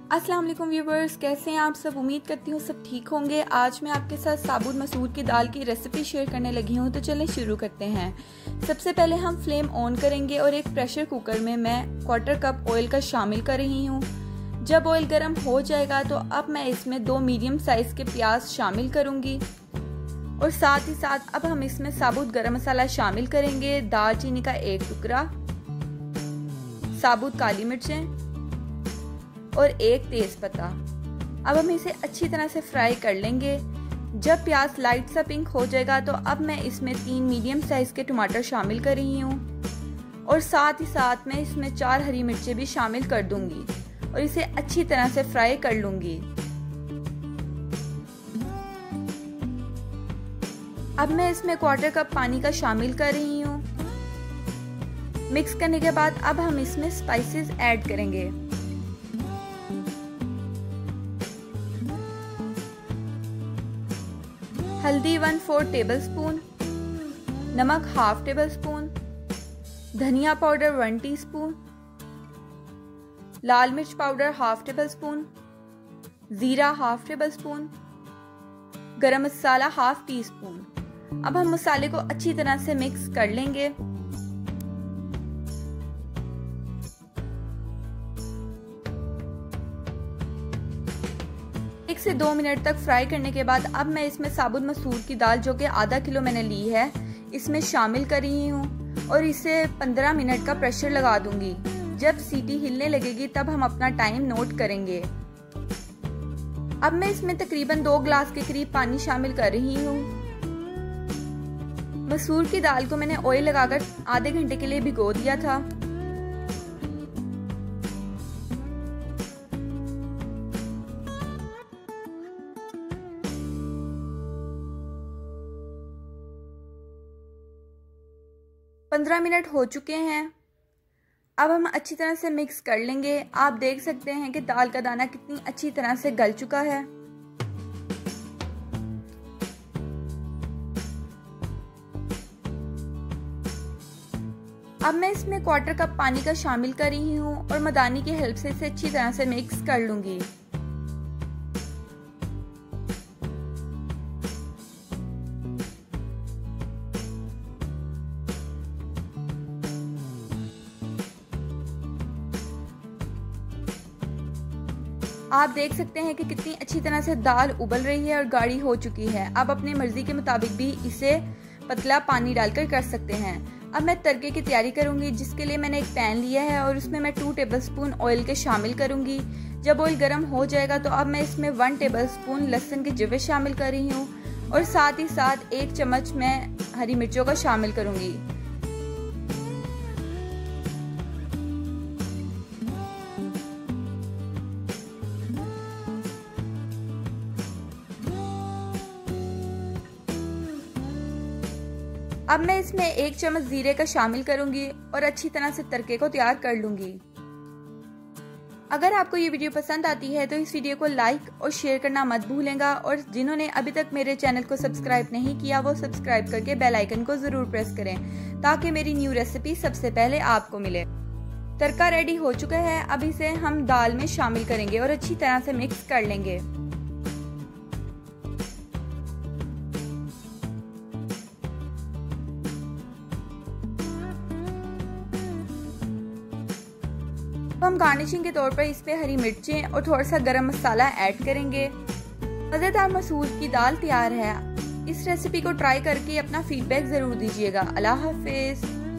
अस्सलाम वालेकुम व्यूवर्स, कैसे हैं आप सब। उम्मीद करती हूँ सब ठीक होंगे। आज मैं आपके साथ साबुत मसूर की दाल की रेसिपी शेयर करने लगी हूँ, तो चलें शुरू करते हैं। सबसे पहले हम फ्लेम ऑन करेंगे और एक प्रेशर कुकर में मैं 1/4 कप ऑयल का शामिल कर रही हूँ। जब ऑयल गर्म हो जाएगा तो अब मैं इसमें 2 मीडियम साइज के प्याज शामिल करूँगी और साथ ही साथ अब हम इसमें साबुत गरम मसाला शामिल करेंगे, दालचीनी का 1 टुकड़ा, साबुत काली मिर्चें और 1 तेजपत्ता। अब हम इसे अच्छी तरह से फ्राई कर लेंगे। जब प्याज लाइट सा पिंक हो जाएगा तो अब मैं इसमें 3 मीडियम साइज के टमाटर शामिल कर रही हूँ और साथ ही साथ मैं इसमें 4 हरी मिर्चें भी शामिल कर दूंगी और इसे अच्छी तरह से फ्राई कर लूंगी। अब मैं इसमें 1/4 कप पानी का शामिल कर रही हूँ। मिक्स करने के बाद अब हम इसमें स्पाइसेस ऐड करेंगे। हल्दी 1/4 टेबलस्पून, नमक 1/2 टेबलस्पून, धनिया पाउडर 1 टीस्पून, लाल मिर्च पाउडर 1/2 टेबलस्पून, जीरा 1/2 टेबलस्पून, गरम मसाला 1/2 टीस्पून। अब हम मसाले को अच्छी तरह से मिक्स कर लेंगे। 1 से 2 मिनट तक फ्राई करने के बाद अब मैं इसमें साबुत मसूर की दाल, जो कि आधा किलो मैंने ली है, इसमें शामिल कर रही हूँ और इसे 15 मिनट का प्रेशर लगा दूंगी। जब सीटी हिलने लगेगी तब हम अपना टाइम नोट करेंगे। अब मैं इसमें तकरीबन 2 ग्लास के करीब पानी शामिल कर रही हूँ। मसूर की दाल को मैंने ऑयल लगाकर आधे घंटे के लिए भिगो दिया था। पंद्रह मिनट हो चुके हैं। अब हम अच्छी तरह से मिक्स कर लेंगे। आप देख सकते हैं कि दाल का दाना कितनी अच्छी तरह से गल चुका है। अब मैं इसमें 1/4 कप पानी का शामिल कर रही हूँ और मदानी की हेल्प से इसे अच्छी तरह से मिक्स कर लूंगी। आप देख सकते हैं कि कितनी अच्छी तरह से दाल उबल रही है और गाढ़ी हो चुकी है। आप अपनी मर्जी के मुताबिक भी इसे पतला पानी डालकर कर सकते हैं। अब मैं तड़के की तैयारी करूंगी, जिसके लिए मैंने एक पैन लिया है और उसमें मैं 2 टेबलस्पून ऑयल के शामिल करूंगी। जब ऑयल गर्म हो जाएगा तो अब मैं इसमें 1 टेबलस्पून लहसुन के जिवे शामिल कर रही हूँ और साथ ही साथ 1 चम्मच मैं हरी मिर्चों का शामिल करूंगी। अब मैं इसमें 1 चम्मच जीरे का शामिल करूंगी और अच्छी तरह से तड़के को तैयार कर लूंगी। अगर आपको ये वीडियो पसंद आती है तो इस वीडियो को लाइक और शेयर करना मत भूलेगा और जिन्होंने अभी तक मेरे चैनल को सब्सक्राइब नहीं किया वो सब्सक्राइब करके बेल आइकन को जरूर प्रेस करें ताकि मेरी न्यू रेसिपी सबसे पहले आपको मिले। तड़का रेडी हो चुका है। अब इसे हम दाल में शामिल करेंगे और अच्छी तरह से मिक्स कर लेंगे। हम गार्निशिंग के तौर पर इस पे हरी मिर्चें और थोड़ा सा गरम मसाला ऐड करेंगे। मज़ेदार मसूर की दाल तैयार है। इस रेसिपी को ट्राई करके अपना फीडबैक ज़रूर दीजिएगा। अल्लाह हाफिज़।